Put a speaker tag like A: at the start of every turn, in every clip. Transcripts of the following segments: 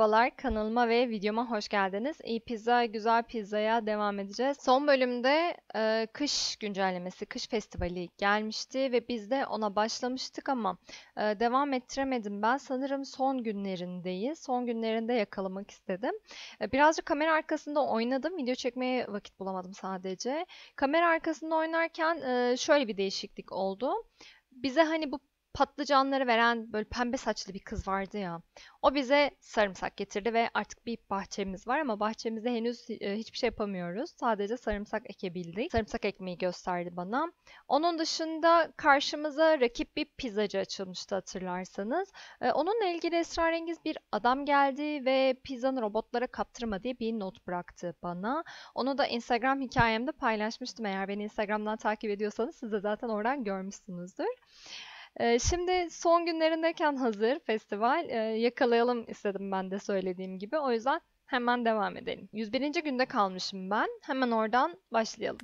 A: Merhabalar, kanalıma ve videoma hoş geldiniz. İyi pizza, güzel pizzaya devam edeceğiz. Son bölümde kış güncellemesi, kış festivali gelmişti ve biz de ona başlamıştık ama devam ettiremedim ben. Sanırım son günlerindeyiz. Son günlerinde yakalamak istedim. Birazcık kamera arkasında oynadım. Video çekmeye vakit bulamadım sadece. Kamera arkasında oynarken şöyle bir değişiklik oldu. Bize hani bu patlıcanları veren böyle pembe saçlı bir kız vardı ya. O bize sarımsak getirdi ve artık bir bahçemiz var ama bahçemizde henüz hiçbir şey yapamıyoruz. Sadece sarımsak ekebildik. Sarımsak ekmeği gösterdi bana. Onun dışında karşımıza rakip bir pizzacı açılmıştı hatırlarsanız. Onunla ilgili esrarengiz bir adam geldi ve pizzanı robotlara kaptırma diye bir not bıraktı bana. Onu da Instagram hikayemde paylaşmıştım. Eğer beni Instagram'dan takip ediyorsanız siz de zaten oradan görmüşsünüzdür. Şimdi son günlerindeyken hazır festival yakalayalım istedim ben de söylediğim gibi. O yüzden hemen devam edelim. 101. günde kalmışım ben. Hemen oradan başlayalım.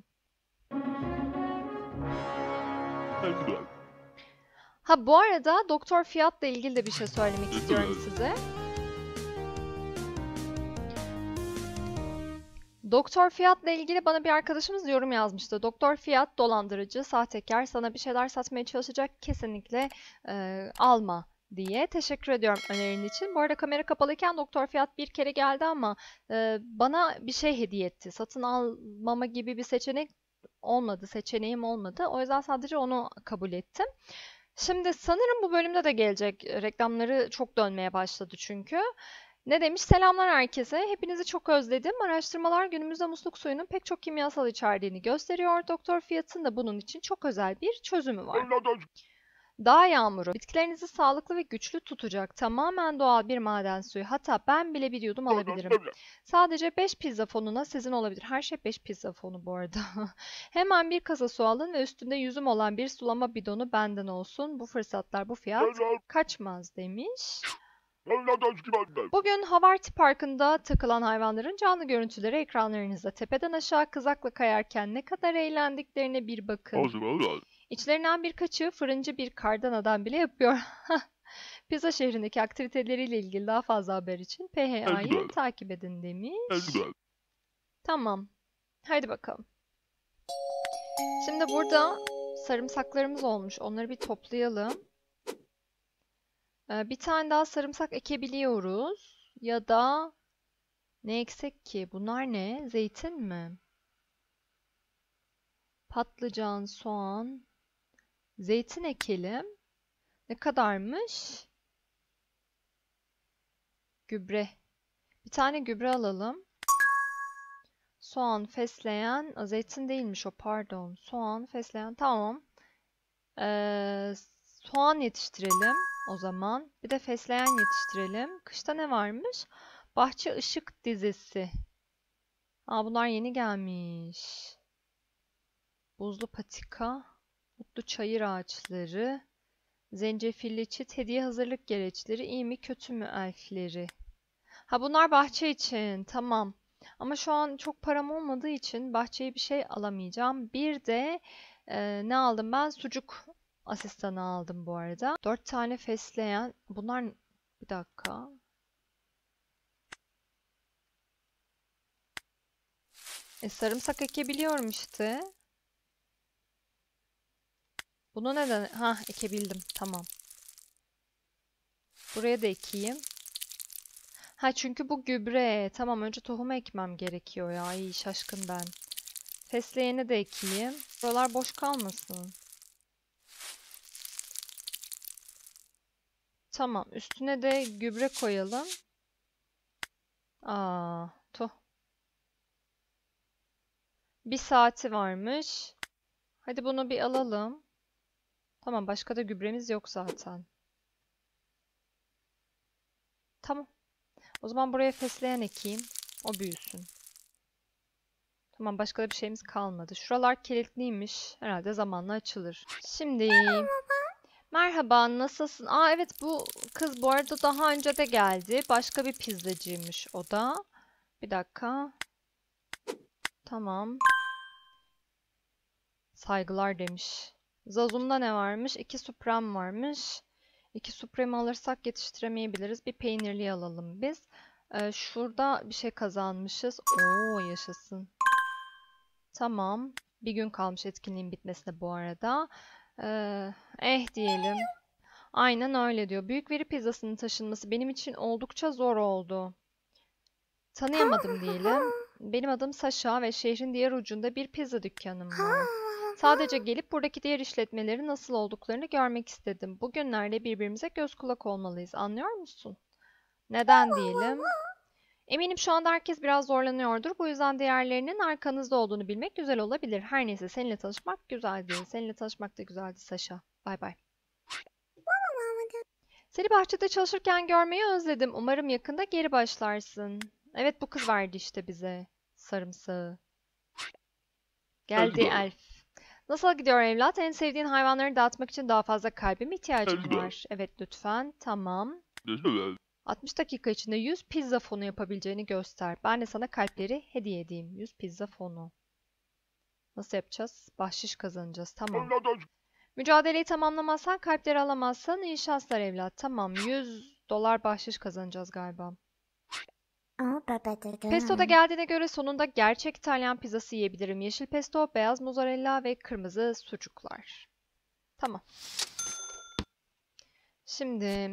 A: Ha bu arada Doktor Fiyat'la ilgili de bir şey söylemek istiyorum size. Doktor Fiyat'la ilgili bana bir arkadaşımız yorum yazmıştı. Doktor Fiyat dolandırıcı, sahtekar, sana bir şeyler satmaya çalışacak, kesinlikle alma diye. Teşekkür ediyorum önerin için. Bu arada kamera kapalıyken Doktor Fiyat bir kere geldi ama bana bir şey hediye etti. Satın almama gibi bir seçeneğim olmadı. O yüzden sadece onu kabul ettim. Şimdi sanırım bu bölümde de gelecek. Reklamları çok dönmeye başladı çünkü. Ne demiş? Selamlar herkese. Hepinizi çok özledim. Araştırmalar günümüzde musluk suyunun pek çok kimyasal içerdiğini gösteriyor. Doktor Fiyat'ın da bunun için çok özel bir çözümü var. Dağ yağmuru bitkilerinizi sağlıklı ve güçlü tutacak tamamen doğal bir maden suyu. Hatta ben bile bir yudum alabilirim. Sadece 5 pizza fonuna sizin olabilir. Her şey 5 pizza fonu bu arada. Hemen bir kasa su alın ve üstünde yüzüm olan bir sulama bidonu benden olsun. Bu fırsatlar, bu fiyat kaçmaz demiş. Bugün Havarti Parkı'nda takılan hayvanların canlı görüntüleri ekranlarınızda. Tepeden aşağı kızakla kayarken ne kadar eğlendiklerine bir bakın. İçlerinden birkaçı fırıncı bir kardan adam bile yapıyor. Pizza şehrindeki aktiviteleriyle ilgili daha fazla haber için PHA'yı takip edin demiş. Tamam. Haydi bakalım. Şimdi burada sarımsaklarımız olmuş. Onları bir toplayalım. Bir tane daha sarımsak ekebiliyoruz. Ya da ne eksik ki? Bunlar ne? Zeytin mi? Patlıcan, soğan, zeytin ekelim. Ne kadarmış? Gübre. Bir tane gübre alalım. Soğan, fesleğen, zeytin değilmiş o pardon. Soğan, fesleğen tamam. Soğan yetiştirelim o zaman. Bir de fesleğen yetiştirelim. Kışta ne varmış? Bahçe ışık dizisi. Aa bunlar yeni gelmiş. Buzlu patika, mutlu çayır ağaçları, zencefilli çit, hediye hazırlık gereçleri, iyi mi kötü mü elfleri. Ha bunlar bahçe için, tamam. Ama şu an çok param olmadığı için bahçeye bir şey alamayacağım. Bir de ne aldım ben? Sucuk asistanı aldım bu arada. 4 tane fesleğen. Bunlar bir dakika. Sarımsak ekebiliyorum işte. Bunu neden? Ha ekebildim. Tamam. Buraya da ekeyim. Ha çünkü bu gübre. Tamam önce tohumu ekmem gerekiyor ya. İyi şaşkın ben. Fesleğeni de ekeyim. Buralar boş kalmasın. Tamam. Üstüne de gübre koyalım. Aa, tuh. Bir saati varmış. Hadi bunu bir alalım. Tamam başka da gübremiz yok zaten. Tamam. O zaman buraya fesleğen ekeyim. O büyüsün. Tamam başka da bir şeyimiz kalmadı. Şuralar kilitliymiş. Herhalde zamanla açılır. Şimdi merhaba nasılsın? Aa evet bu kız bu arada daha önce de geldi. Başka bir pizzacıymış o da. Bir dakika. Tamam. Saygılar demiş. Zazum'da ne varmış? 2 Supreme varmış. 2 Supreme alırsak yetiştiremeyebiliriz. Bir peynirli alalım biz. Şurada bir şey kazanmışız. Oo, yaşasın. Tamam. Bir gün kalmış etkinliğin bitmesine bu arada. Diyelim. Aynen öyle diyor. Büyük veri pizzasının taşınması benim için oldukça zor oldu. Tanıyamadım diyelim. Benim adım Saşa ve şehrin diğer ucunda bir pizza dükkanım var. Sadece gelip buradaki diğer işletmelerin nasıl olduklarını görmek istedim. Bugünlerde birbirimize göz kulak olmalıyız. Anlıyor musun? Neden diyelim? Eminim şu anda herkes biraz zorlanıyordur. Bu yüzden diğerlerinin arkanızda olduğunu bilmek güzel olabilir. Her neyse, seninle tanışmak güzeldi. Seninle tanışmak da güzeldi Saşa. Bay bay. Seni bahçede çalışırken görmeyi özledim. Umarım yakında geri başlarsın. Evet, bu kız verdi işte bize sarımsağı. Geldi elf. Nasıl gidiyor evlat? En sevdiğin hayvanları dağıtmak için daha fazla kalbe mi ihtiyacın var? Evet lütfen. Tamam. 60 dakika içinde 100 pizza fonu yapabileceğini göster. Ben de sana kalpleri hediye edeyim. 100 pizza fonu. Nasıl yapacağız? Bahşiş kazanacağız. Tamam. Mücadeleyi tamamlamazsan kalpleri alamazsan iyi şanslar evlat. Tamam. 100 dolar bahşiş kazanacağız galiba. Pesto da geldiğine göre sonunda gerçek İtalyan pizzası yiyebilirim. Yeşil pesto, beyaz mozzarella ve kırmızı sucuklar. Tamam. Şimdi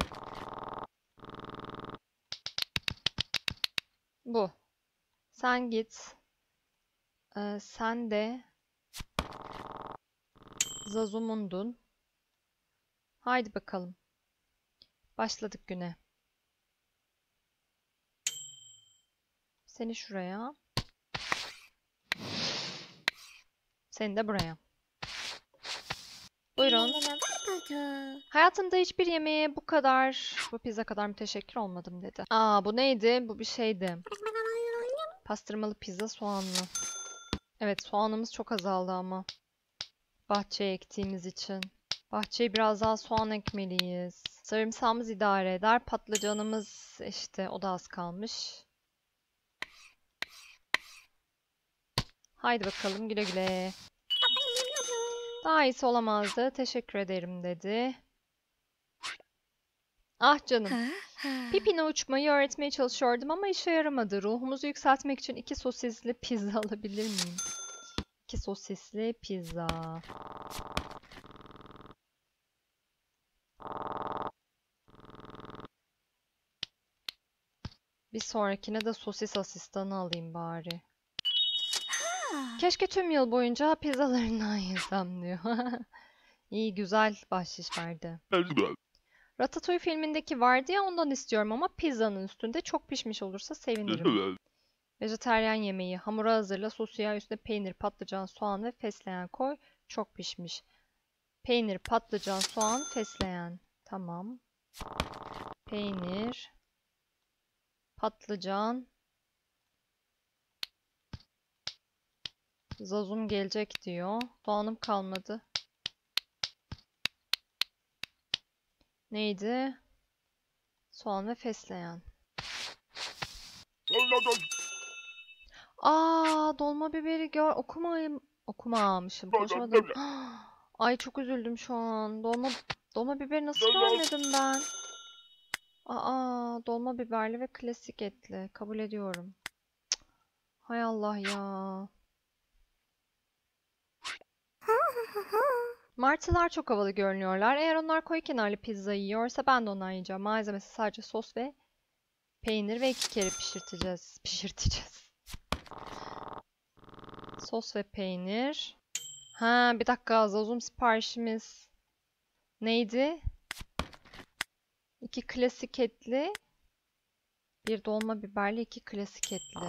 A: bu. Sen git. Sen de Zazumundun. Haydi bakalım. Başladık güne. Seni şuraya. Seni de buraya. Buyurun. Hayatımda hiçbir yemeğe bu pizza kadar müteşekkir olmadım dedi. Aa, bu neydi? Bu bir şeydi. Pastırmalı pizza soğanlı. Evet, soğanımız çok azaldı ama. Bahçeye ektiğimiz için. Bahçeye biraz daha soğan ekmeliyiz. Sarımsağımız idare eder. Patlıcanımız işte o da az kalmış. Haydi bakalım, güle güle. Daha iyisi olamazdı. Teşekkür ederim dedi. Ah canım. Pipine uçmayı öğretmeye çalışıyordum ama işe yaramadı. Ruhumuzu yükseltmek için 2 sosisli pizza alabilir miyim? 2 sosisli pizza. Bir sonrakine de sosis asistanı alayım bari. Keşke tüm yıl boyunca pizzalarından yesem diyor. İyi, güzel bahşiş verdi. Ratatouille filmindeki vardı ya, ondan istiyorum ama pizzanın üstünde çok pişmiş olursa sevinirim. Vejetaryen yemeği. Hamuru hazırla, sosu yağ, üstüne peynir, patlıcan, soğan ve fesleğen koy. Çok pişmiş. Peynir, patlıcan, soğan, fesleğen. Tamam. Peynir, patlıcan. Zazum gelecek diyor. Soğanım kalmadı. Neydi? Soğan ve fesleğen. Aa, dolma biberi okumamışım. Konuşamadım. Ay, çok üzüldüm şu an. Dolma biberi nasıl görmedim ben? Aa, dolma biberli ve klasik etli. Kabul ediyorum. Cık, hay Allah ya. Martılar çok havalı görünüyorlar. Eğer onlar koyu kenarlı pizza yiyorsa ben de ondan yiyeceğim. Malzemesi sadece sos ve peynir ve 2 kere Pişirteceğiz. Sos ve peynir. Ha, bir dakika, Zazum siparişimiz neydi? 2 klasik etli, bir dolma biberli, 2 klasik etli.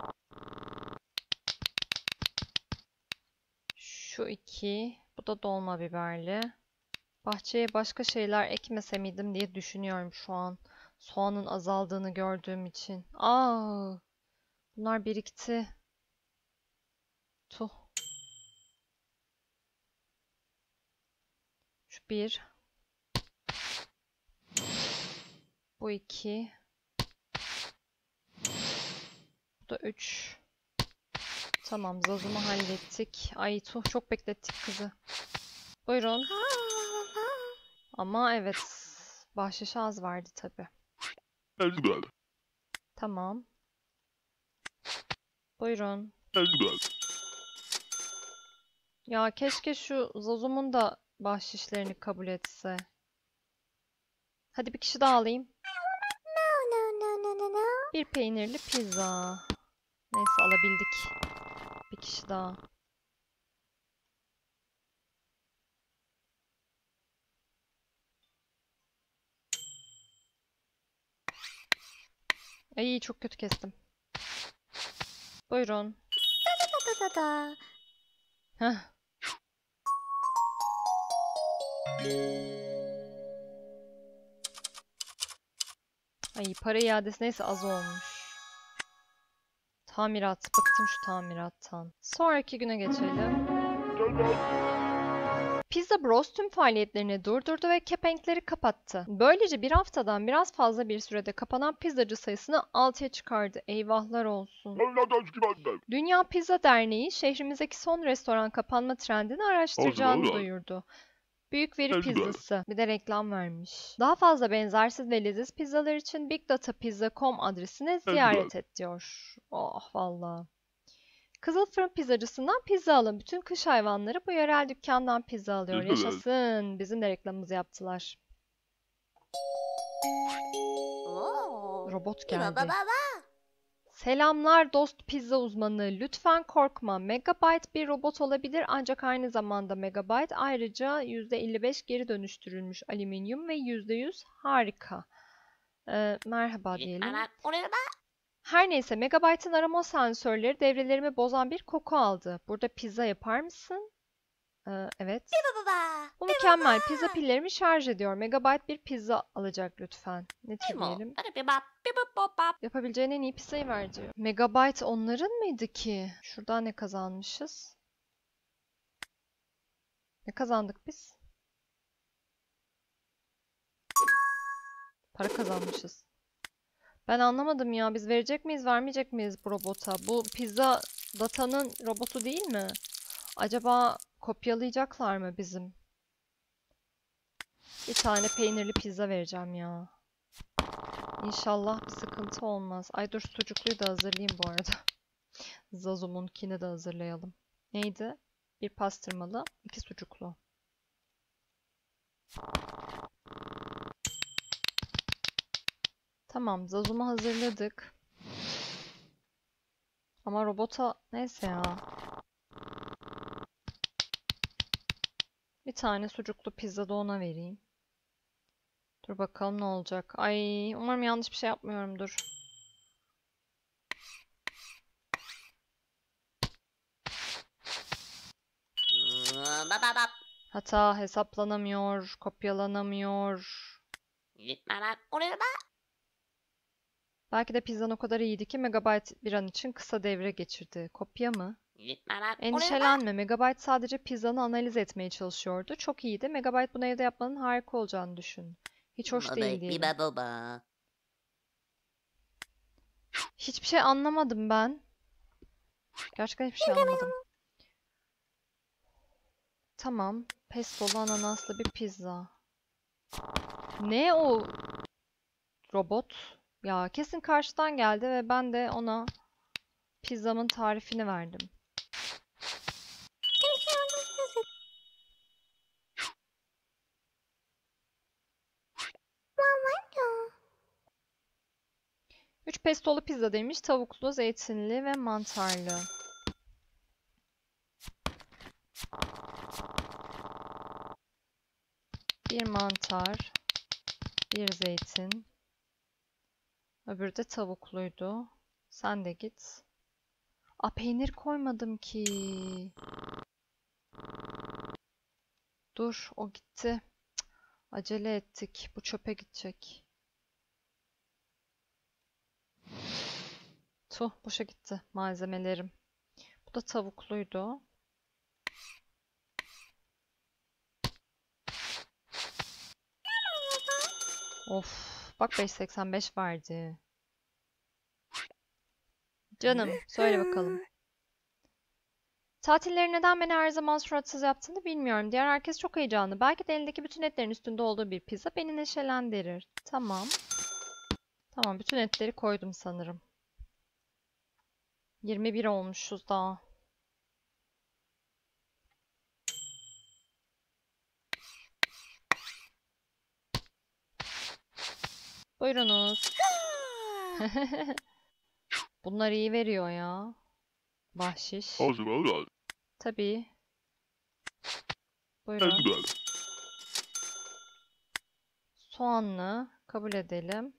A: Şu 2, bu da dolma biberli. Bahçeye başka şeyler ekmese miydim diye düşünüyorum şu an. Soğanın azaldığını gördüğüm için. Aa, bunlar birikti. Tuh. Şu 1. Bu 2. Bu da 3. Tamam, Zazum'u hallettik. Ay tuh, çok beklettik kızı. Buyurun. Ama evet, bahşiş az verdi tabii. Tamam. Buyurun. Ya keşke şu Zazum'un da bahşişlerini kabul etse. Hadi bir kişi daha alayım. Bir peynirli pizza. Neyse alabildik. Bir kişi daha. Ay çok kötü kestim. Buyurun. Heh. Ay para iadesi neyse az olmuş. Tamirat. Bıktım şu tamirattan. Sonraki güne geçelim. Pizza Bros tüm faaliyetlerini durdurdu ve kepenkleri kapattı. Böylece bir haftadan biraz fazla bir sürede kapanan pizzacı sayısını 6'ya çıkardı. Eyvahlar olsun. Dünya Pizza Derneği şehrimizdeki son restoran kapanma trendini araştıracağını duyurdu. Büyük veri pizzası. Bir de reklam vermiş. Daha fazla benzersiz ve leziz pizzalar için bigdatapizza.com adresine ziyaret et diyor. Oh valla. Kızıl Fırın Pizzacısından pizza alın. Bütün kış hayvanları bu yerel dükkandan pizza alıyor. Yaşasın. Bizim de reklamımızı yaptılar. Robot geldi. Selamlar dost pizza uzmanı. Lütfen korkma. Megabyte bir robot olabilir ancak aynı zamanda Megabyte ayrıca %55 geri dönüştürülmüş alüminyum ve %100 harika. Merhaba diyelim. Her neyse Megabyte'ın arama sensörleri devrelerimi bozan bir koku aldı. Burada pizza yapar mısın? Evet. Bu mükemmel. Pizza pillerimi şarj ediyor. Megabyte bir pizza alacak lütfen. Ne tür diyelim? Yapabileceğin en iyi pizzayı ver diyor. Megabyte onların mıydı ki? Şuradan ne kazanmışız? Ne kazandık biz? Para kazanmışız. Ben anlamadım ya. Biz verecek miyiz, vermeyecek miyiz bu robota? Bu pizza datanın robotu değil mi? Acaba kopyalayacaklar mı bizim? Bir tane peynirli pizza vereceğim ya. İnşallah bir sıkıntı olmaz. Ay dur sucukluyu da hazırlayayım bu arada. Zazum'unkini de hazırlayalım. Neydi? Bir pastırmalı, 2 sucuklu. Tamam, Zazum'u hazırladık. Ama robota neyse ya. Bir tane sucuklu pizza da ona vereyim. Dur bakalım ne olacak. Ay umarım yanlış bir şey yapmıyorumdur. Hata hesaplanamıyor, kopyalanamıyor. Belki de pizzan o kadar iyiydi ki Megabyte bir an için kısa devre geçirdi. Kopya mı? Endişelenme. Megabyte sadece pizzanı analiz etmeye çalışıyordu. Çok iyiydi. Megabyte bunu evde yapmanın harika olacağını düşün. Hiç hoş değil diyelim. Hiçbir şey anlamadım ben. Gerçekten hiçbir şey anlamadım. Tamam. Pestolu ananaslı bir pizza. Ne o robot? Ya kesin karşıdan geldi ve ben de ona pizzamın tarifini verdim. Üç pestolu pizza demiş. Tavuklu, zeytinli ve mantarlı. Bir mantar. Bir zeytin. Öbürü de tavukluydu. Sen de git. Aa peynir koymadım ki. Dur o gitti. Cık, acele ettik. Bu çöpe gidecek. Tuh boşa gitti malzemelerim. Bu da tavukluydu. Of bak 5.85 verdi. Canım söyle bakalım. Tatilleri neden beni her zaman suratsız yaptığını bilmiyorum. Diğer herkes çok heyecanlı. Belki de elindeki bütün etlerin üstünde olduğu bir pizza beni neşelendirir. Tamam. Tamam, bütün etleri koydum sanırım. 21 olmuşuz daha. Buyurunuz. Bunlar iyi veriyor ya. Bahşiş. Tabii. Buyurun. Soğanlı. Kabul edelim.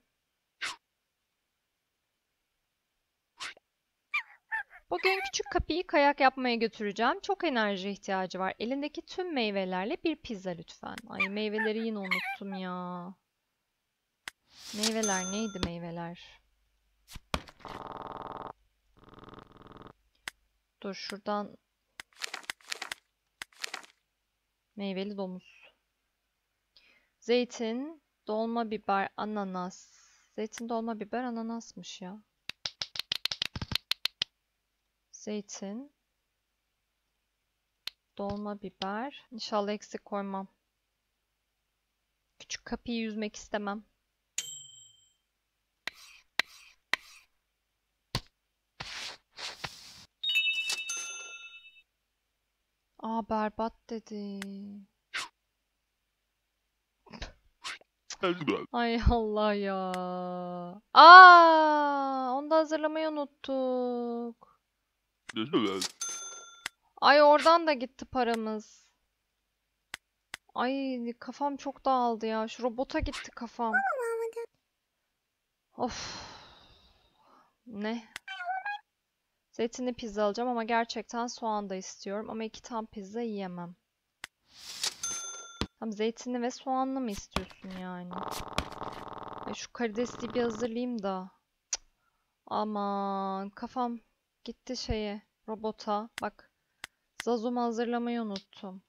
A: Bugün küçük kapıyı kayak yapmaya götüreceğim. Çok enerji ihtiyacı var. Elindeki tüm meyvelerle bir pizza lütfen. Ay, meyveleri yine unuttum ya. Meyveler neydi meyveler? Dur şuradan. Meyveli domuz. Zeytin, dolma biber, ananas. Zeytin, dolma biber, ananasmış ya. Zeytin, dolma biber. İnşallah eksik koymam. Küçük kapıyı yüzmek istemem. Aa, berbat dedi. Ay Allah ya. Onu da hazırlamayı unuttuk. Ay, oradan da gitti paramız. Ay, kafam çok dağıldı ya. Şu robota gitti kafam. Of. Ne? Zeytinli pizza alacağım ama gerçekten soğan da istiyorum. Ama 2 tam pizza yiyemem. Tam zeytinli ve soğanlı mı istiyorsun yani? Ay, şu karidesliği bir hazırlayayım da. Cık. Aman kafam gitti robota. Bak, Zazum'u hazırlamayı unuttum.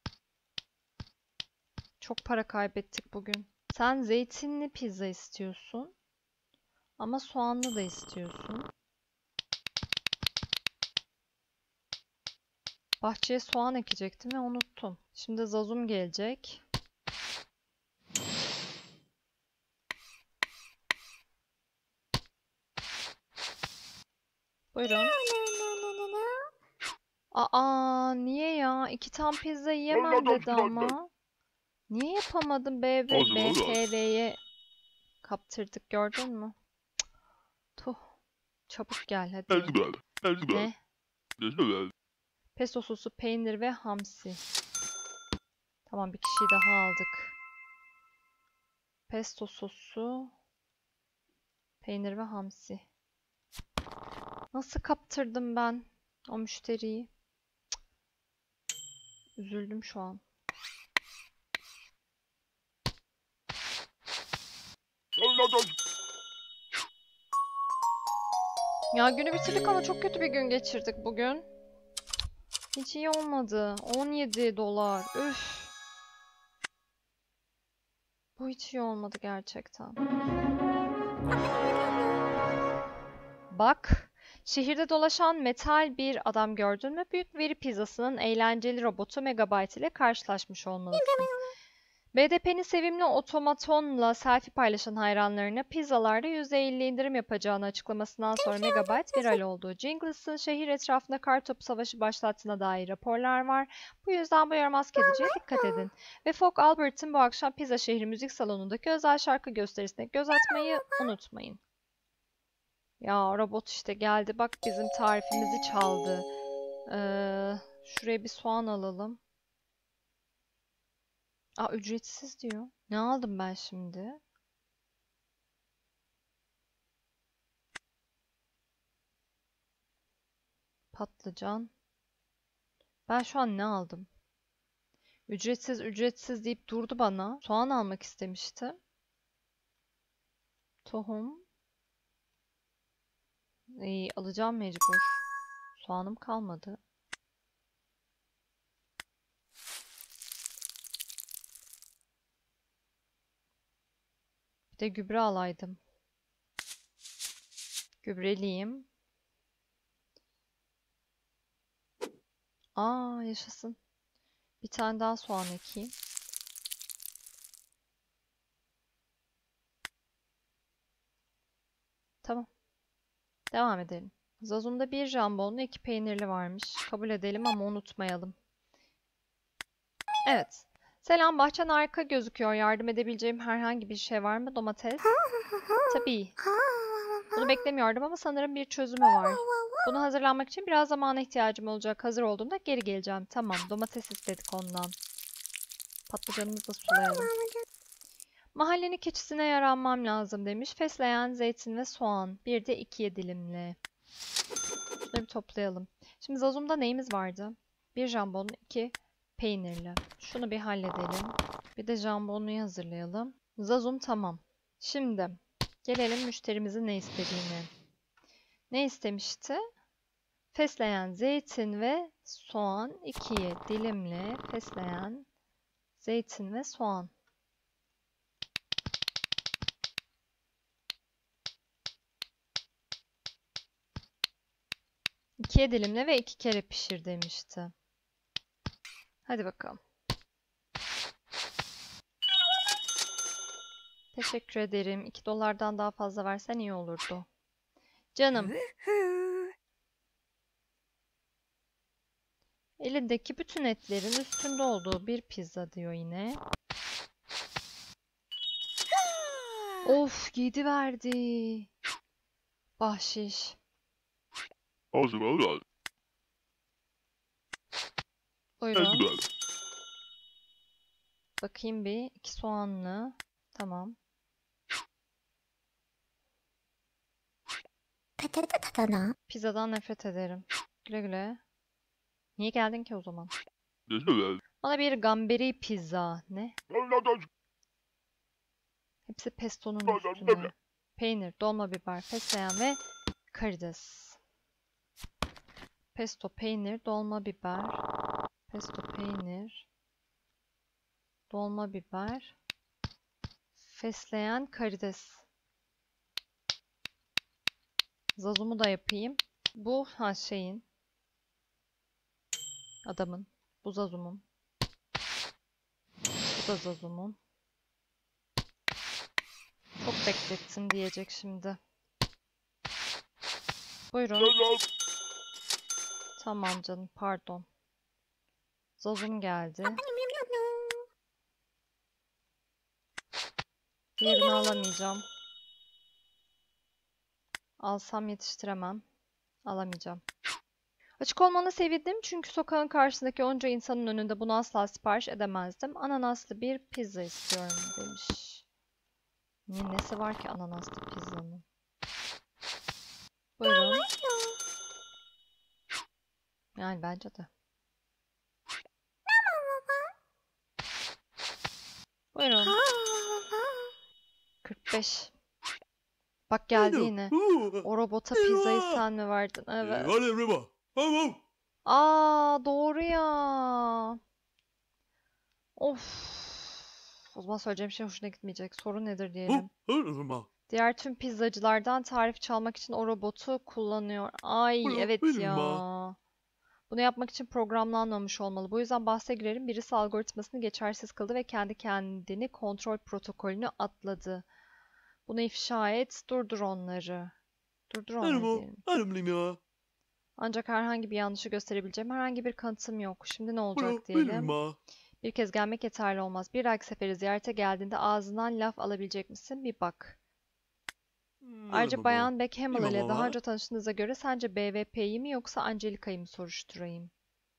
A: Çok para kaybettik bugün. Sen zeytinli pizza istiyorsun. Ama soğanlı da istiyorsun. Bahçeye soğan ekecektim ve unuttum. Şimdi Zazum gelecek. Buyurun. Aa, niye ya? 2 tam pizza yiyemem dedi ama. Niye yapamadım? BTV'ye kaptırdık, gördün mü? Tuh. Çabuk gel hadi. Ne? Pesto sosu, peynir ve hamsi. Tamam, bir kişiyi daha aldık. Pesto sosu, peynir ve hamsi. Nasıl kaptırdım ben o müşteriyi? Üzüldüm şu an. Ya, günü bitirdik ama çok kötü bir gün geçirdik bugün. Hiç iyi olmadı. 17 dolar. Üf. Bu hiç iyi olmadı gerçekten. Bak, şehirde dolaşan metal bir adam gördün mü? Büyük veri pizzasının eğlenceli robotu Megabyte ile karşılaşmış olmalısın. BDP'nin sevimli otomatonla selfie paylaşan hayranlarına pizzalarda %50 indirim yapacağını açıklamasından sonra Megabyte viral oldu. Jingles'ın şehir etrafında kartopu savaşı başlattığına dair raporlar var. Bu yüzden bu yaramaz kediciye dikkat edin. Ve Fog Albert'ın bu akşam Pizza Şehri Müzik Salonu'ndaki özel şarkı gösterisine göz atmayı unutmayın. Ya, robot işte geldi. Bak, bizim tarifimizi çaldı. Şuraya bir soğan alalım. Aa, ücretsiz diyor. Ne aldım ben şimdi? Patlıcan. Ben şu an ne aldım? Ücretsiz ücretsiz deyip durdu bana. Soğan almak istemiştim. Tohum. İyi, alacağım mecbur. Soğanım kalmadı. Bir de gübre alaydım. Gübreliyim. Aa, yaşasın. Bir tane daha soğan ekeyim. Tamam. Devam edelim. Zazum'da 1 jambonlu 2 peynirli varmış. Kabul edelim ama unutmayalım. Evet. Selam, bahçen harika gözüküyor. Yardım edebileceğim herhangi bir şey var mı? Domates. Tabii. Bunu beklemiyordum ama sanırım bir çözümü var. Bunu hazırlanmak için biraz zamana ihtiyacım olacak. Hazır olduğumda geri geleceğim. Tamam, domates istedik ondan. Patlıcanımızı da sulayalım. Mahallenin keçisine yaranmam lazım demiş. Fesleğen, zeytin ve soğan. Bir de 2'ye dilimli. Şunları bir toplayalım. Şimdi Zazum'da neyimiz vardı? 1 jambon, 2 peynirli. Şunu bir halledelim. Bir de jambonluyu hazırlayalım. Zazum tamam. Şimdi gelelim müşterimizin ne istediğine. Ne istemişti? Fesleğen, zeytin ve soğan. 2'ye dilimli fesleğen, zeytin ve soğan. İkiye dilimle ve 2 kere pişir demişti. Hadi bakalım. Teşekkür ederim. 2 dolardan daha fazla versen iyi olurdu. Canım. Elindeki bütün etlerin üstünde olduğu bir pizza diyor yine. Of, 7 verdi. Bahşiş. Buyurun. Bakayım bir. 2 soğanlı. Tamam. Pizzadan nefret ederim. Güle güle. Niye geldin ki o zaman? Bana bir gamberi pizza. Ne? Hepsi pestonun üstüne. Peynir, dolma biber, fesleğen ve karides. Pesto, peynir, dolma biber. Pesto, peynir, dolma biber, fesleğen, karides. Zazumu da yapayım. Bu şeyin. Adamın. Bu Zazumun. Bu da Zazumun. Çok beklettin diyecek şimdi. Buyurun. Tamam canım, pardon. Zazum geldi. Diğerini alamayacağım. Alsam yetiştiremem. Alamayacağım. Açık olmana sevindim çünkü sokağın karşısındaki onca insanın önünde bunu asla sipariş edemezdim. Ananaslı bir pizza istiyorum demiş. Nesi var ki ananaslı pizzanın? Buyurun. Yani bence de. Buyurun. 45. Bak geldi yine. O robota pizzayı sen mi verdin? Evet. Aa, doğru ya. Of. O zaman söyleyeceğim şey hoşuna gitmeyecek. Sorun nedir diyelim. Diğer tüm pizzacılardan tarif çalmak için o robotu kullanıyor. Ay evet ya. Bunu yapmak için programlanmamış olmalı. Bu yüzden bahse girerim. Birisi algoritmasını geçersiz kıldı ve kendi kendini kontrol protokolünü atladı. Bunu ifşa et. Durdur onları. Durdur onları diyelim. Ancak herhangi bir yanlışı gösterebileceğim herhangi bir kanıtım yok. Şimdi ne olacak diyelim. Bir kez gelmek yeterli olmaz. Bir dahaki sefere ziyarete geldiğinde ağzından laf alabilecek misin? Bir bak. Ayrıca Bayan Beckhamel ile daha önce tanıştığınıza göre sence BVP'yi mi yoksa Angelica'yı mı soruşturayım?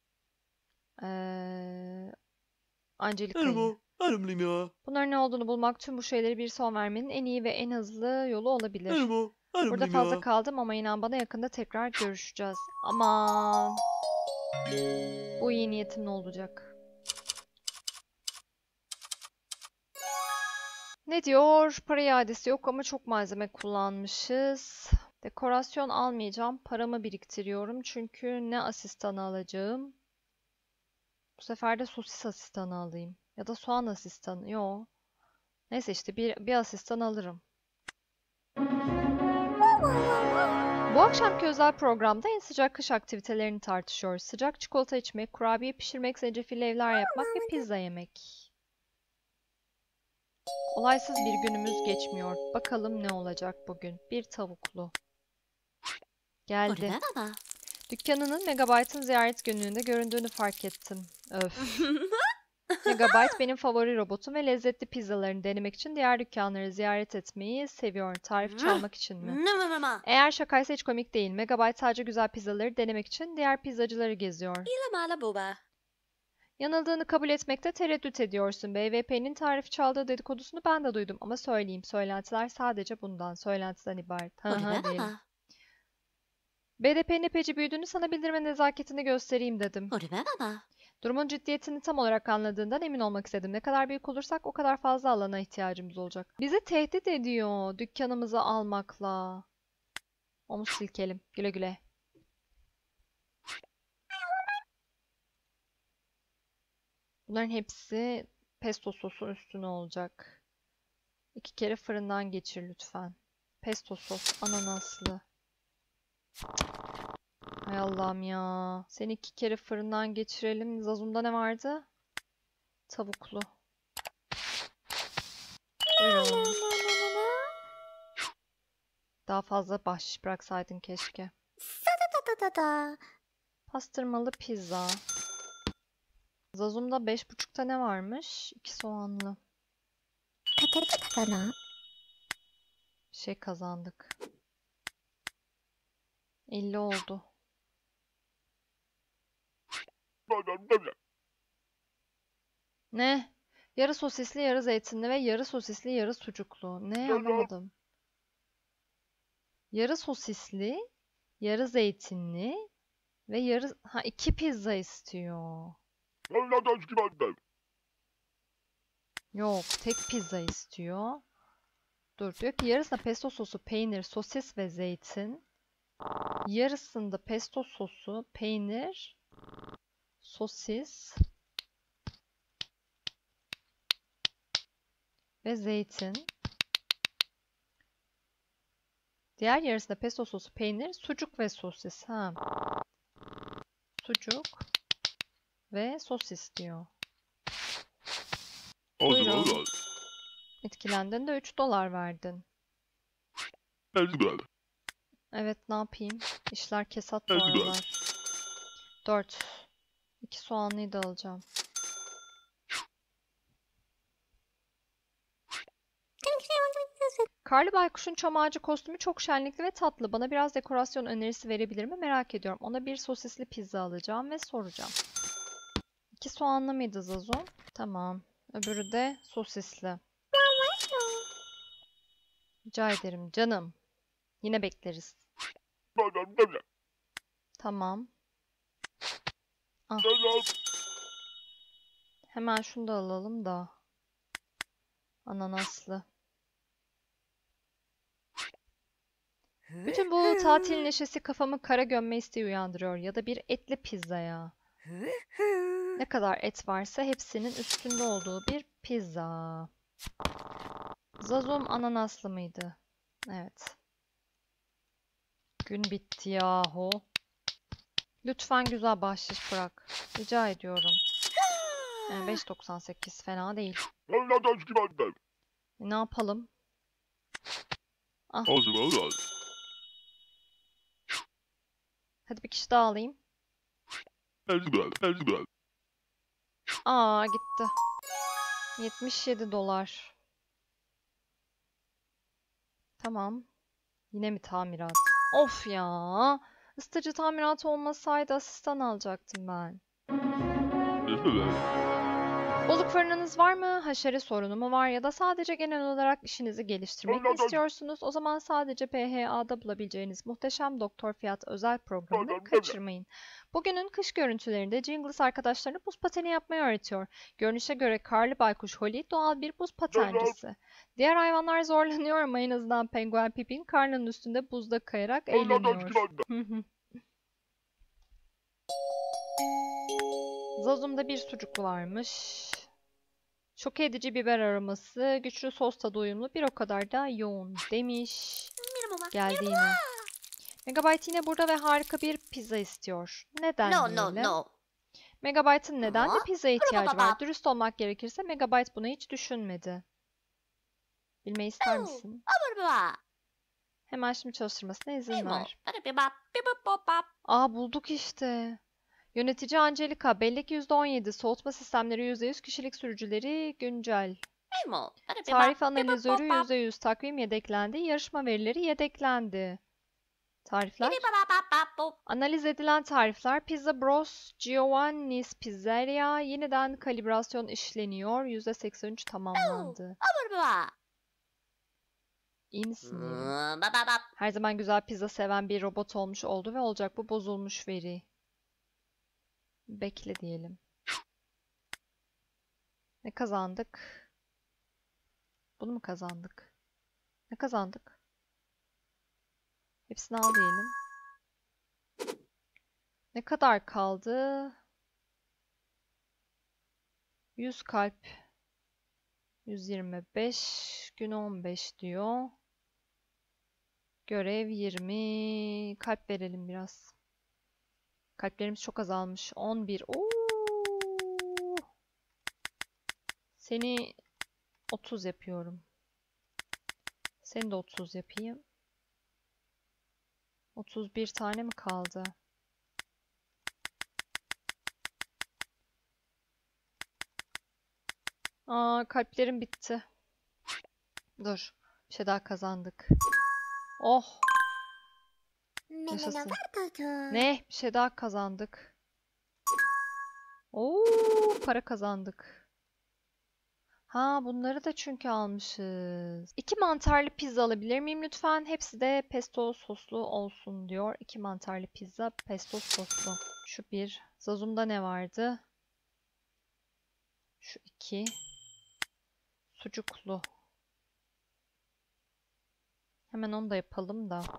A: Angelica'yı. Bunların ne olduğunu bulmak tüm bu şeyleri bir son vermenin en iyi ve en hızlı yolu olabilir. Burada fazla kaldım ama inan bana yakında tekrar görüşeceğiz. Aman. Bu iyi niyetim ne olacak? Ne diyor? Para iadesi yok ama çok malzeme kullanmışız. Dekorasyon almayacağım. Paramı biriktiriyorum. Çünkü ne asistanı alacağım? Bu sefer de sosis asistanı alayım. Ya da soğan asistanı. Yo. Neyse işte bir asistan alırım. Bu akşamki özel programda en sıcak kış aktivitelerini tartışıyoruz. Sıcak çikolata içmek, kurabiye pişirmek, zencefilli evler yapmak ve pizza yemek. Olaysız bir günümüz geçmiyor. Bakalım ne olacak bugün. Bir tavuklu. Geldi. Dükkanının Megabyte'ın ziyaret günlüğünde göründüğünü fark ettim. Öf. Megabyte benim favori robotum ve lezzetli pizzalarını denemek için diğer dükkanları ziyaret etmeyi seviyor. Tarif çalmak için mi? Eğer şakaysa hiç komik değil. Megabyte sadece güzel pizzaları denemek için diğer pizzacıları geziyor. Yanıldığını kabul etmekte tereddüt ediyorsun. BVP'nin tarifi çaldığı dedikodusunu ben de duydum ama söyleyeyim. Söylentiler sadece bundan. Söylentiden ibaret. Diyelim. BDP'nin epeyce büyüdüğünü sana bildirme nezaketini göstereyim dedim. Durumun ciddiyetini tam olarak anladığından emin olmak istedim. Ne kadar büyük olursak o kadar fazla alana ihtiyacımız olacak. Bizi tehdit ediyor dükkanımızı almakla. Omuz silkelim. Güle güle. Bunların hepsi pesto sosu üstüne olacak. 2 kere fırından geçir lütfen. Pesto sos, ananaslı. Hay Allah'ım ya. Seni 2 kere fırından geçirelim. Zazum'da ne vardı? Tavuklu. Buyurun. Daha fazla bahşiş bıraksaydın keşke. Pastırmalı pizza. Zazum'da 5,5'ta ne varmış? 2 soğanlı. Şey kazandık. 50 oldu. Ne? Yarı sosisli, yarı zeytinli ve yarı sosisli, yarı sucuklu. Ne anlamadım. Yarı sosisli, yarı zeytinli ve yarı... Ha 2 pizza istiyor. Yok, tek pizza istiyor. Dur, diyor ki yarısında pesto sosu, peynir, sosis ve zeytin. Yarısında pesto sosu, peynir, sosis ve zeytin. Diğer yarısında pesto sosu, peynir, sucuk ve sosis. Ha. Sucuk ve sosis diyor. Buyurun. Etkilendin de 3 dolar verdin. Evet, ne yapayım? İşler kesat bu aralar. 4. 2 soğanlıyı da alacağım. Karlı Baykuş'un çam ağacı kostümü çok şenlikli ve tatlı. Bana biraz dekorasyon önerisi verebilir mi? Merak ediyorum. Ona bir sosisli pizza alacağım ve soracağım. 2 soğanlı mıydı Zazo? Tamam. Öbürü de sosisli. Rica ederim canım. Yine bekleriz. Tamam. Al. Hemen şunu da alalım da. Ananaslı. Bütün bu tatil neşesi kafamı kara gömme isteği uyandırıyor. Ya da bir etli pizza ya. Ne kadar et varsa hepsinin üstünde olduğu bir pizza. Zazum ananaslı mıydı? Evet. Gün bitti yahu. Lütfen güzel bahşiş bırak. Rica ediyorum. 5,98 fena değil. Ne yapalım? Ah. Hadi bir kişi daha alayım. Aa gitti. 77 dolar. Tamam. Yine mi tamirat? Of ya. Isıtıcı tamiratı olmasaydı asistan alacaktım ben. Bozuk fırınınız var mı? Haşere sorunu mu var? Ya da sadece genel olarak işinizi geliştirmek mi istiyorsunuz? O zaman sadece PHA'da bulabileceğiniz muhteşem Doktor Fiyat özel programını kaçırmayın. Bugünün kış görüntülerinde Jingles arkadaşlarına buz pateni yapmayı öğretiyor. Görünüşe göre Karlı Baykuş Holly doğal bir buz patencisi. Diğer hayvanlar zorlanıyor ama en azından penguen Pipin karnının üstünde buzda kayarak eğleniyor. Zazum'da bir sucuklu varmış. Şok edici biber aroması, güçlü sos tadı uyumlu, bir o kadar da yoğun demiş. Geldi yine. Megabyte yine burada ve harika bir pizza istiyor. Neden diyelim? Megabyte'ın neden bir pizzaya ihtiyacı var? Dürüst olmak gerekirse Megabyte bunu hiç düşünmedi. Bilmeyi ister misin?
B: Baba.
A: Hemen şimdi çalıştırmasına izin
B: Emo.
A: ver.
B: Bibap. Bibap.
A: Aa, bulduk işte. Yönetici Angelica. Bellek %17. Soğutma sistemleri %100. Kişilik sürücüleri güncel.
B: Emo.
A: Tarif analizörü %100. Takvim yedeklendi. Yarışma verileri yedeklendi. Tarifler. Analiz edilen tarifler. Pizza Bros, Giovanni's Pizzeria. Yeniden kalibrasyon işleniyor. %83 tamamlandı.
B: Baba.
A: İyi misin diyelim. Her zaman güzel pizza seven bir robot olmuş oldu ve olacak bu bozulmuş veri. Bekle diyelim. Ne kazandık? Bunu mu kazandık? Ne kazandık? Hepsini al diyelim. Ne kadar kaldı? 100 kalp. 125. Gün 15 diyor. Görev 20. Kalp verelim biraz. Kalplerimiz çok azalmış. 11. Oo! Seni 30 yapıyorum. Seni de 30 yapayım. 31 tane mi kaldı? Aa, kalplerim bitti. Dur. Bir şey daha kazandık. Oh! Yaşasın. Ne? Bir şey daha kazandık. Oo, para kazandık. Ha, bunları da çünkü almışız. 2 mantarlı pizza alabilir miyim lütfen? Hepsi de pesto soslu olsun diyor. 2 mantarlı pizza pesto soslu. Şu bir. Zazum'da ne vardı? Şu 2. Sucuklu. Hemen onu da yapalım da.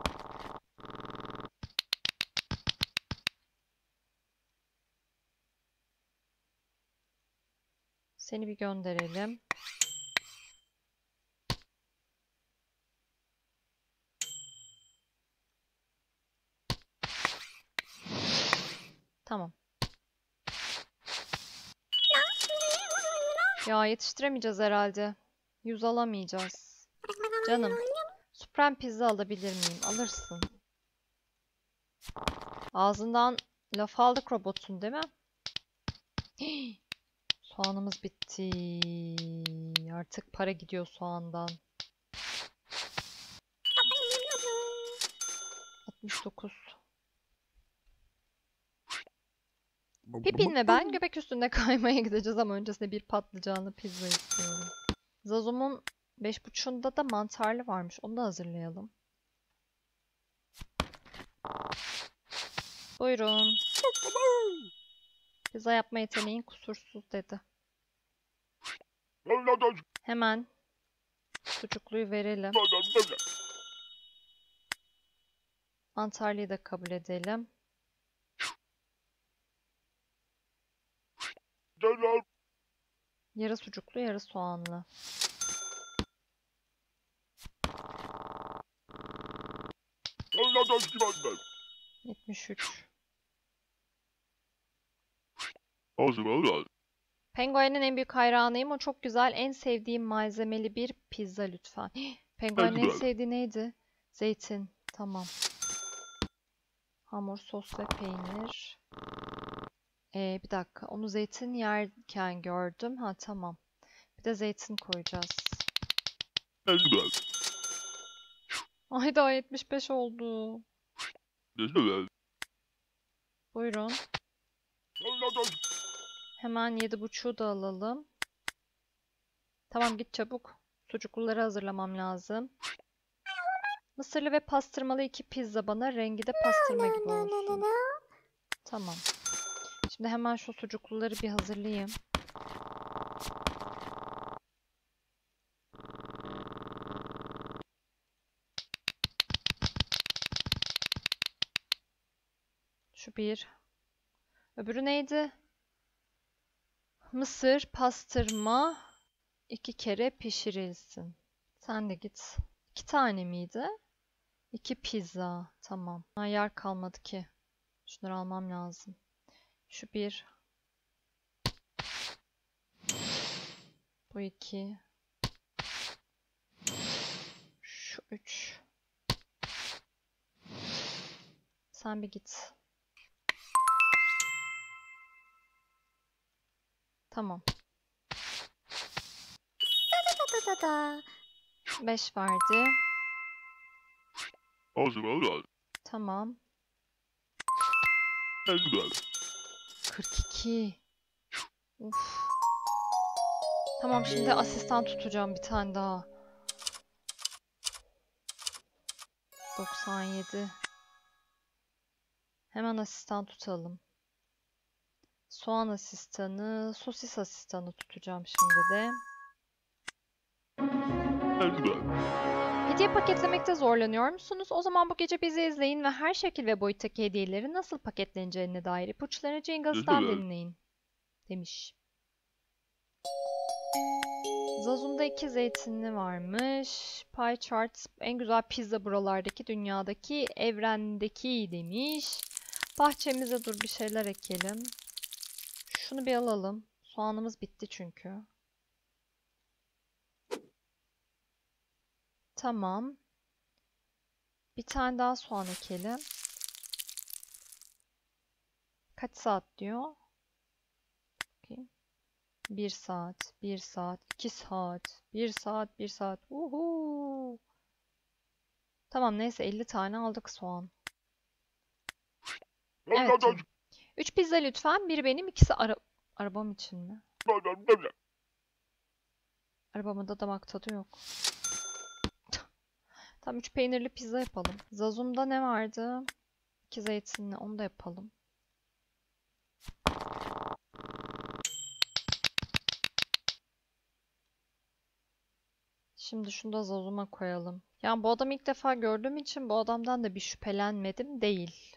A: Seni bir gönderelim. Tamam. Ya yetiştiremeyeceğiz herhalde. 100 alamayacağız. Canım. Supreme pizza alabilir miyim? Alırsın. Ağzından laf aldık robotun değil mi? Hii, soğanımız bitti. Artık para gidiyor soğandan. 69. Pipin ve ben göbek üstünde kaymaya gideceğiz ama öncesinde bir patlıcanlı pizza istiyorum. Zazum'un 5.5'unda da mantarlı varmış. Onu da hazırlayalım. Buyurun. Pizza yapma yeteneğin kusursuz dedi. Hemen sucukluyu verelim. Mantarlıyı da kabul edelim. Yarı sucuklu, yarı soğanlı.
C: Evladım
A: 73.
C: olsun.
A: Penguen'in en büyük hayranıyım. O çok güzel. En sevdiğim malzemeli bir pizza lütfen. Penguen'in en
C: güzel.
A: sevdiği neydi? Zeytin. Tamam. Hamur, sos ve peynir. Bir dakika. Onu zeytin yerken gördüm. Ha, tamam. Bir de zeytin koyacağız.
C: Güzel.
A: Ay, daha 75 oldu.
C: Güzel.
A: Buyurun.
C: Evladım
A: Hemen 7.5'u da alalım. Tamam, git çabuk. Sucukluları hazırlamam lazım. Mısırlı ve pastırmalı 2 pizza bana. Rengi de pastırma gibi olsun. Tamam. Şimdi hemen şu sucukluları bir hazırlayayım. Şu bir. Öbürü neydi? Mısır, pastırma 2 kere pişirilsin. Sen de git. 2 tane miydi? 2 pizza. Tamam. Ha, yer kalmadı ki. Şunları almam lazım. Şu bir. Bu 2. sen bir git. Tamam. 5 verdi.
C: Ağzıma al.
A: Tamam.
C: Elini ver.
A: 42. Uf. Tamam, şimdi asistan tutacağım bir tane daha. 97. Hemen asistan tutalım. Soğan asistanı, sosis asistanı tutacağım şimdi de.
C: Elini ver.
A: Hediye paketlemekte zorlanıyor musunuz? O zaman bu gece bizi izleyin ve her şekil ve boyuttaki hediyeleri nasıl paketleneceğine dair ipuçlarını Jingles'tan
C: Güzel.
A: dinleyin. Demiş. Zazum'da 2 zeytinli varmış. Pie chart en güzel pizza buralardaki, dünyadaki, evrendeki demiş. Bahçemize dur bir şeyler ekelim. Şunu bir alalım. Soğanımız bitti çünkü. Tamam. Bir tane daha soğan ekelim. Kaç saat diyor? Bakayım. 1 saat, 1 saat, 2 saat, 1 saat, 1 saat. Uhu. Tamam, neyse 50 tane aldık soğan. Evet canım. 3 pizza lütfen. Biri benim, ikisi arabam için mi? Arabamda damak tadı yok. Tamam, 3 peynirli pizza yapalım. Zazum'da ne vardı? 2 zeytinli, onu da yapalım. Şimdi şunu da Zazum'a koyalım. Yani bu adamı ilk defa gördüğüm için bu adamdan da bir şüphelenmedim değil.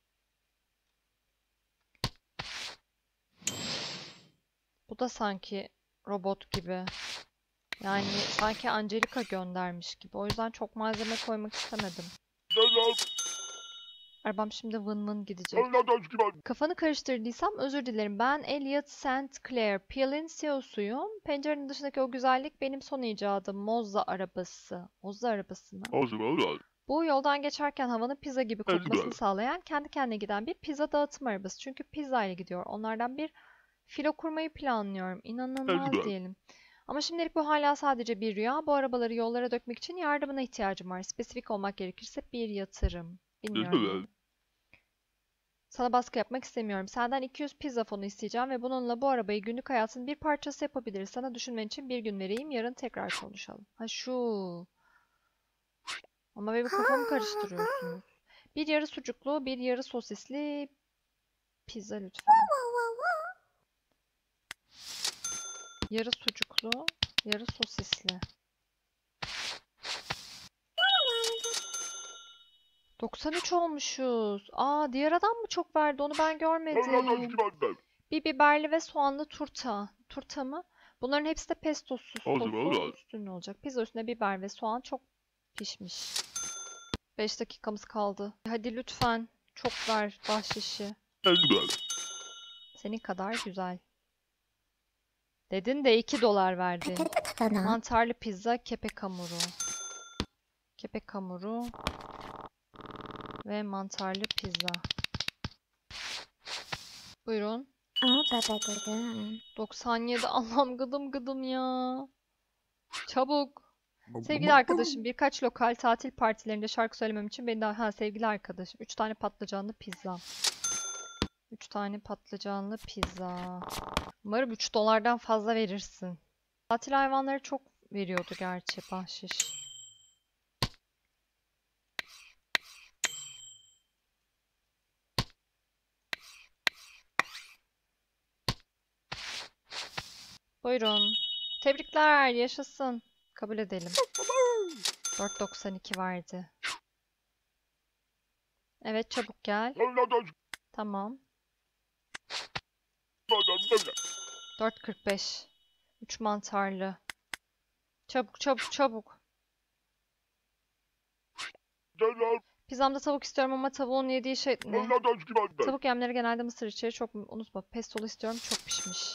A: Bu da sanki robot gibi. Yani sanki Angelica göndermiş gibi. O yüzden çok malzeme koymak istemedim. Arabam şimdi vın vın gidecek. Kafanı karıştırdıysam özür dilerim. Ben Elliot St. Clair Peel'in CEO'suyum. Pencerenin dışındaki o güzellik benim son icadım. Mozza arabası. Mozza arabası mı?
C: Ağzıma al.
A: Bu yoldan geçerken havanın pizza gibi kokmasını
C: Elbette.
A: sağlayan kendi kendine giden bir pizza dağıtım arabası. Çünkü pizza ile gidiyor. Onlardan bir filo kurmayı planlıyorum. İnanılmaz
C: Elbette.
A: diyelim. Ama şimdilik bu hala sadece bir rüya. Bu arabaları yollara dökmek için yardımına ihtiyacım var. Spesifik olmak gerekirse bir yatırım. Bilmiyorum
C: Güzel.
A: yani. Sana baskı yapmak istemiyorum. Senden 200 pizza fonu isteyeceğim ve bununla bu arabayı günlük hayatın bir parçası yapabiliriz. Sana düşünmen için bir gün vereyim. Yarın tekrar konuşalım. Ha şu. Ama benim kafamı karıştırıyorsunuz. Bir yarı sucuklu, bir yarı sosisli pizza lütfen. Yarı sucuklu, yarı sosisli. 93 olmuşuz. Aa, diğer adam mı çok verdi? Onu ben görmedim. Bir biberli ve soğanlı turta. Turta mı? Bunların hepsi de pestosuz, sosu üstüne olacak. Pizza üstüne biber ve soğan çok pişmiş. 5 dakikamız kaldı. Hadi lütfen. Çok ver bahşişi. Senin kadar güzel. Dedin de 2 dolar verdi. Mantarlı pizza, kepek hamuru. Kepek hamuru ve mantarlı pizza. Buyurun. 97. Allah'ım, gıdım gıdım ya. Çabuk. Sevgili arkadaşım, birkaç lokal tatil partilerinde şarkı söylemem için beni daha... Ha, sevgili arkadaşım. 3 tane patlıcanlı pizza. 3 tane patlıcanlı pizza. Umarım 3 dolardan fazla verirsin. Tatil hayvanları çok veriyordu gerçi bahşiş. Buyurun. Tebrikler, yaşasın. Kabul edelim. 4.92 verdi. Evet, çabuk gel. Tamam. 4.45. 3 mantarlı. Çabuk çabuk çabuk. Pizzamda tavuk istiyorum ama tavuğun yediği şey ne? Tavuk yemleri genelde mısır içeri, çok unutma. Pestolu istiyorum, çok pişmiş.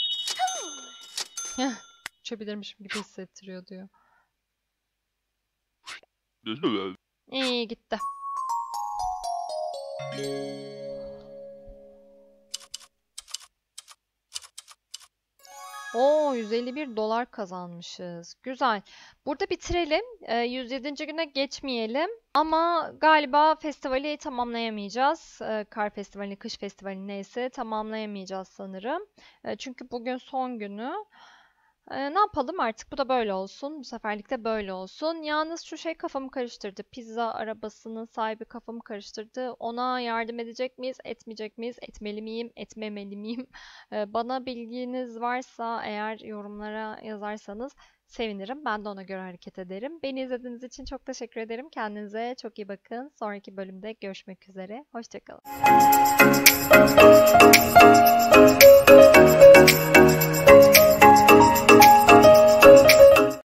A: Heh, uçabilirmişim gibi hissettiriyor diyor. İyi gitti. Oo, 151 dolar kazanmışız. Güzel. Burada bitirelim. 107. güne geçmeyelim. Ama galiba festivali tamamlayamayacağız. Kar festivali, kış festivali neyse tamamlayamayacağız sanırım. Çünkü bugün son günü. Ne yapalım artık, bu da böyle olsun. Bu seferlik de böyle olsun. Yalnız şu şey kafamı karıştırdı. Pizza arabasının sahibi kafamı karıştırdı. Ona yardım edecek miyiz, etmeyecek miyiz? Etmeli miyim, etmemeli miyim? Bana bilginiz varsa eğer yorumlara yazarsanız sevinirim. Ben de ona göre hareket ederim. Beni izlediğiniz için çok teşekkür ederim. Kendinize çok iyi bakın. Sonraki bölümde görüşmek üzere. Hoşça kalın.